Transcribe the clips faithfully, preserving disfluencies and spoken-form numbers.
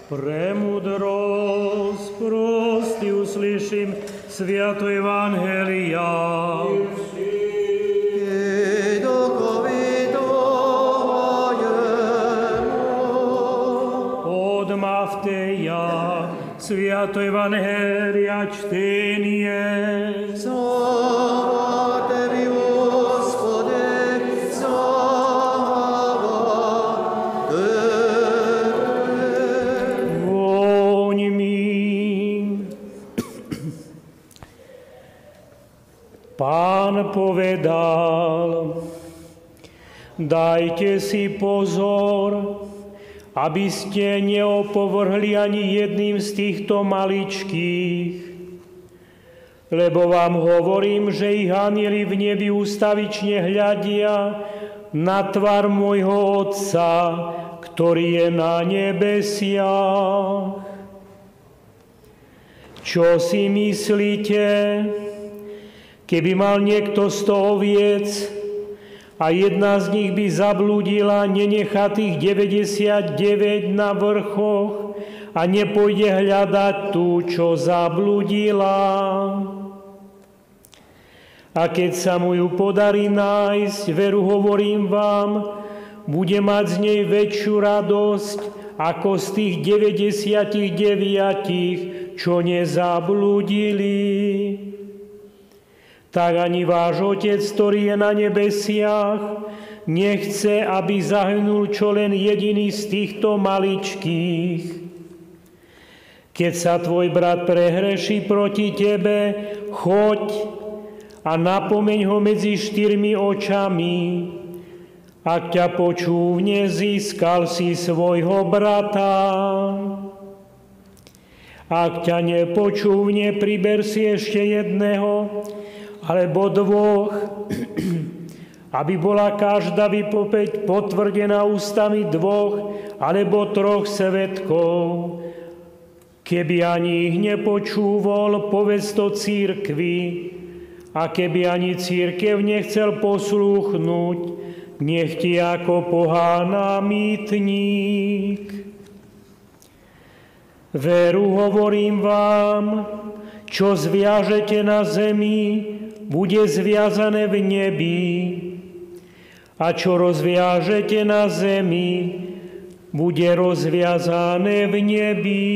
Премудрость прости услышим свято Евангелия. Od Matteja свято Евангелия чтение. Слава Тебе, Господи, слава Тебе. Voňmi. Pán povedal, dajte si pozor, aby ste neopovrhli ani jedným z týchto maličkých. Lebo vám hovorím, že ich anjeli v nebi ustavične hľadia na tvár môjho Otca, ktorý je na nebesiach. Čo si myslíte, keby mal niekto sto oviec, a jedna z nich by zablúdila, nenechá tých deväťdesiatdeväť na vrchoch a nepôjde hľadať tú, čo zablúdila. A keď sa mu ju podarí nájsť, veru hovorím vám, bude mať z nej väčšiu radosť ako z tých deväťdesiatdeväť, čo nezablúdili. Tak ani váš Otec, ktorý je na nebesiach, nechce, aby zahynul čo len jediný z týchto maličkých. Keď sa tvoj brat prehreší proti tebe, choď a napomeň ho medzi štyrmi očami. Ak ťa počúvne, získal si svojho brata. Ak ťa nepočúvne, priber si ešte jedného, alebo dvoch, aby bola každá výpoveď potvrdená ústami dvoch alebo troch svedkov. Keby ani ich nepočúval, povedz to cirkvi, a keby ani cirkev nechcel poslúchnuť, nech ti ako pohán námítnik. Veru hovorím vám, čo zviažete na zemi, bude zviazané v nebi, a čo rozviažete na zemi, bude rozviazané v nebi.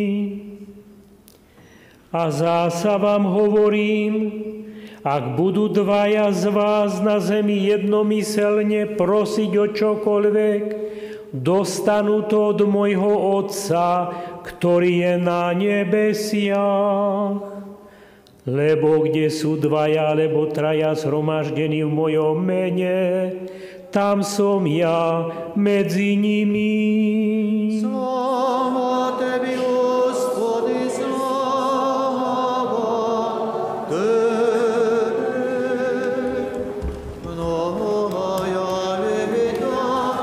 A zasa vám hovorím, ak budú dvaja z vás na zemi jednomyselne prosiť o čokoľvek, dostanú to od môjho Otca, ktorý je na nebesiach. Lebo kde sú dvaja alebo traja zhromaždení v mojom mene, tam som ja medzi nimi. Sláva Tebi, Gospodi, sláva Tebi. Mnohaja levita,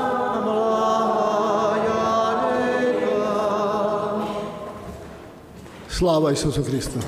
mnohaja levita. Sláva Isusu Kristu.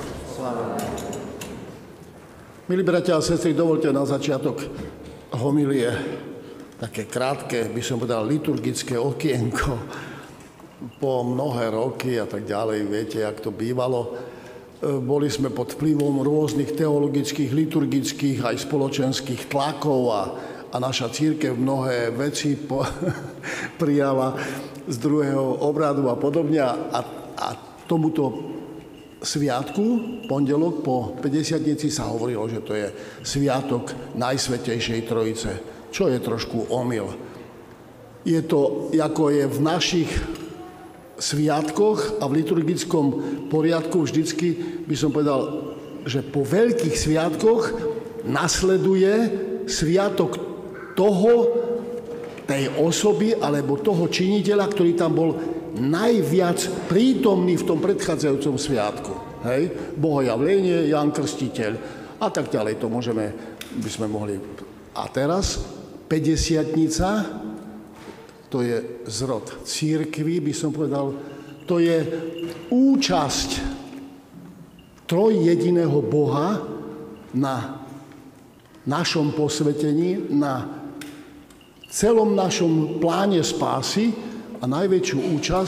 Milí bratia a sestry, dovolte na začiatok homilie také krátke, by som povedal, liturgické okienko. Po mnohé roky a tak ďalej, viete, jak to bývalo. Boli sme pod vplyvom rôznych teologických, liturgických aj spoločenských tlakov a, a naša cirkev mnohé veci po, prijala z druhého obradu a podobne. A, a tomuto sviatku, pondelok po päťdesiatnici, sa hovorilo, že to je sviatok Najsvätejšej Trojice, čo je trošku omyl. Je to, ako je v našich sviatkoch a v liturgickom poriadku vždycky, by som povedal, že po veľkých sviatkoch nasleduje sviatok toho, tej osoby alebo toho činiteľa, ktorý tam bol najviac prítomný v tom predchádzajúcom sviatku. Hej? Bohojavlenie, Ján Krstiteľ a tak ďalej. To môžeme, by sme mohli. A teraz päťdesiatnica, to je zrod cirkvi, by som povedal, to je účasť trojjediného Boha na našom posvetení, na celom našom pláne spásy a najväčšiu účasť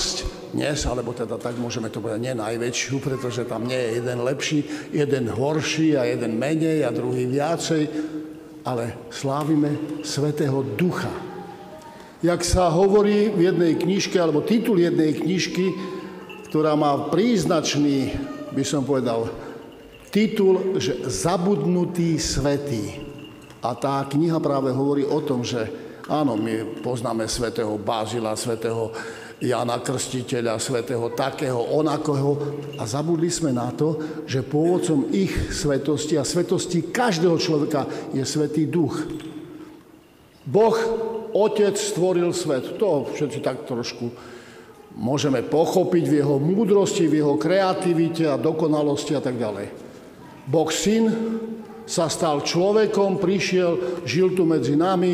dnes, alebo teda tak môžeme to povedať, nie najväčšiu, pretože tam nie je jeden lepší, jeden horší a jeden menej a druhý viacej, ale slávime Svätého Ducha. Jak sa hovorí v jednej knižke, alebo titul jednej knižky, ktorá má príznačný, by som povedal, titul, že Zabudnutý svätý. A tá kniha práve hovorí o tom, že áno, my poznáme svätého Bázila, svätého Jana Krstiteľa, svätého takého, onakého a zabudli sme na to, že pôvodcom ich svetosti a svetosti každého človeka je Svätý Duch. Boh, Otec stvoril svet. To všetci tak trošku môžeme pochopiť v jeho múdrosti, v jeho kreativite a dokonalosti a tak ďalej. Boh Syn sa stal človekom, prišiel, žil tu medzi nami,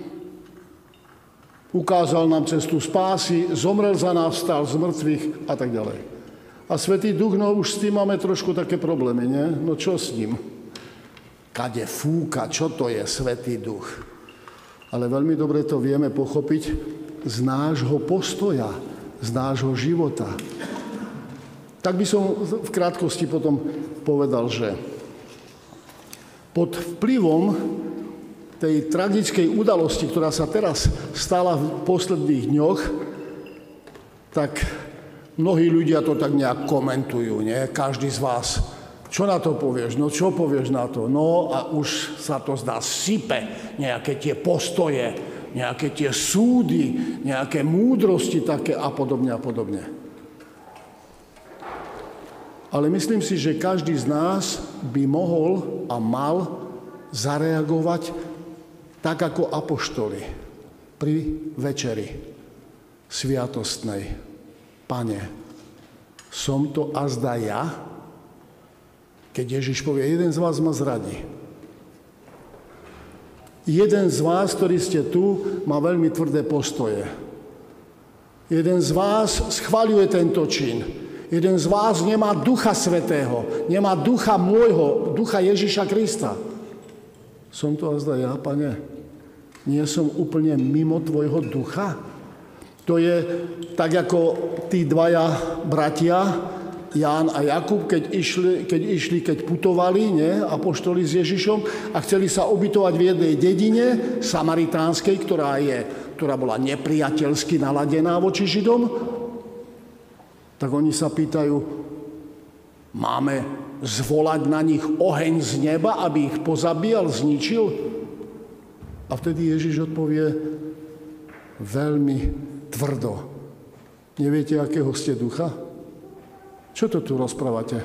ukázal nám cestu spásy, zomrel za nás, vstal z mŕtvych a tak ďalej. A Svätý Duch, no už s tým máme trošku také problémy, nie? No čo s ním? Kade fúka, čo to je Svätý Duch? Ale veľmi dobre to vieme pochopiť z nášho postoja, z nášho života. Tak by som v krátkosti potom povedal, že pod vplyvom tej tragickej udalosti, ktorá sa teraz stala v posledných dňoch, tak mnohí ľudia to tak nejak komentujú, nie? Každý z vás, čo na to povieš? No čo povieš na to? No a už sa to zdá sype, nejaké tie postoje, nejaké tie súdy, nejaké múdrosti také a podobne a podobne. Ale myslím si, že každý z nás by mohol a mal zareagovať tak ako apoštoli pri večeri sviatostnej. Pane, som to azda ja? Keď Ježiš povie, jeden z vás ma zradí. Jeden z vás, ktorí ste tu, má veľmi tvrdé postoje. Jeden z vás schvaľuje tento čin. Jeden z vás nemá Ducha Svätého, nemá ducha môjho, ducha Ježiša Krista. Som to azda ja, Pane? Nie som úplne mimo tvojho ducha? To je tak, ako tí dvaja bratia, Ján a Jakub, keď išli, keď, išli, keď putovali, nie, apoštoli s Ježišom a chceli sa ubytovať v jednej dedine samaritánskej, ktorá, je, ktorá bola nepriateľsky naladená voči Židom, tak oni sa pýtajú, máme zvolať na nich oheň z neba, aby ich pozabíjal, zničil? A vtedy Ježiš odpovie veľmi tvrdo. Neviete, akého ste ducha? Čo to tu rozprávate?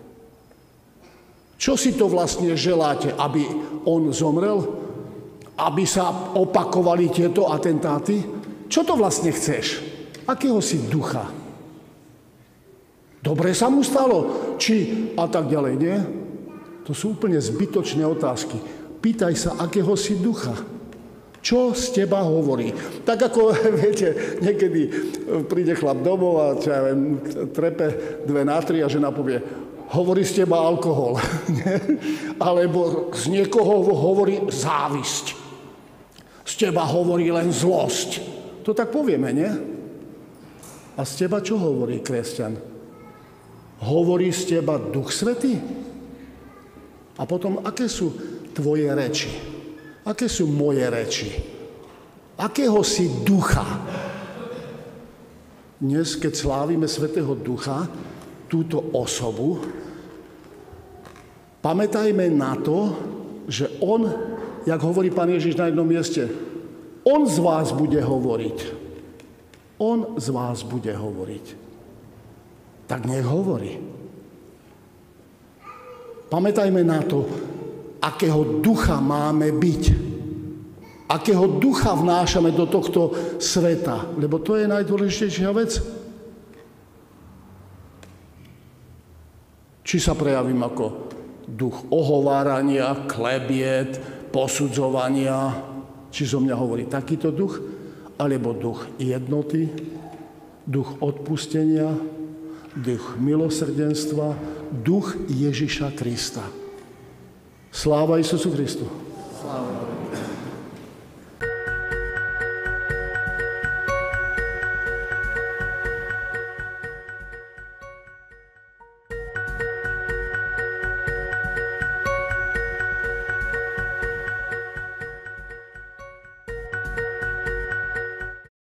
Čo si to vlastne želáte, aby on zomrel? Aby sa opakovali tieto atentáty? Čo to vlastne chceš? Akého si ducha? Dobre sa mu stalo? Či a tak ďalej, nie? To sú úplne zbytočné otázky. Pýtaj sa, akého si ducha. Čo z teba hovorí? Tak ako, viete, niekedy príde chlap domov a čo ja viem, trepe dve na tri a žena povie, hovorí z teba alkohol. Alebo z niekoho hovorí závisť. Z teba hovorí len zlosť. To tak povieme, nie? A z teba čo hovorí kresťan? Hovorí z teba Duch Svätý? A potom, aké sú tvoje reči? Aké sú moje reči? Akého si ducha? Dnes, keď slávime Svätého Ducha, túto osobu, pamätajme na to, že on, jak hovorí Pán Ježiš na jednom mieste, on z vás bude hovoriť. On z vás bude hovoriť. Tak nech hovorí. Pamätajme na to, akého ducha máme byť. Akého ducha vnášame do tohto sveta. Lebo to je najdôležitejšia vec. Či sa prejavím ako duch ohovárania, klebiet, posudzovania, či zo mňa hovorí takýto duch, alebo duch jednoty, duch odpustenia, duch milosrdenstva, duch Ježiša Krista. Sláva Isusu Kristu. Sláva.